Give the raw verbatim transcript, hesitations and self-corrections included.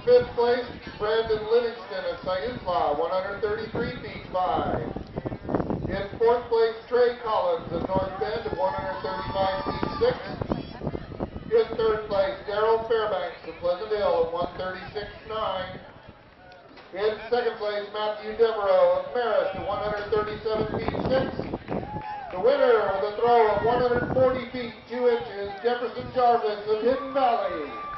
fifth place, Brandon Livingston of Sayutla, one hundred thirty-three feet five. In fourth place, Trey Collins of North Bend, one hundred thirty-five feet six. In third place, Daryl Fairbanks of Pleasant Hill at one thirty-six nine. In second place, Matthew Devereaux of Marist at one hundred thirty-seven feet six. The winner with a throw of one hundred forty feet two inches, Jefferson Jarvis of Hidden Valley.